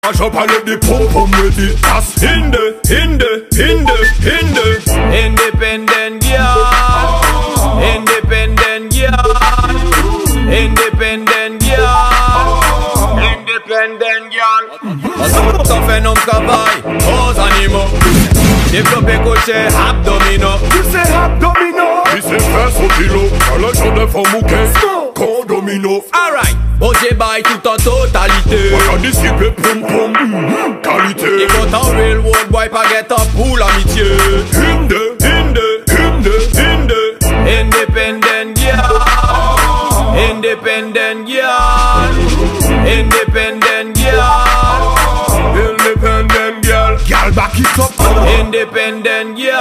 Je parlais des pom-pom ready. That's Hinde. Independent girl. Independent girl. Independent girl. Independent girl. Ça fait non travail aux animaux. Développer cocher abdominaux. Tu sais abdominaux. Tu sais faire son kilo. À la journée de fond mouquet. Condomino. Alright. Bossé by tout en totalité. Organiser pom pom. Qualité. Et quand en real world boy pas get up pour l'amitié. Hinde. Independent girl. Independent girl. Independent girl. Independent girl. Girl back it up. Independent girl.